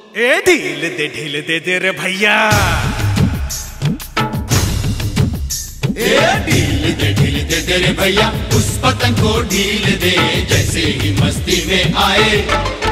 ए ढील दे रे भैया। ए ढील दे रे भैया, उस पतंग को ढील दे, जैसे ही मस्ती में आए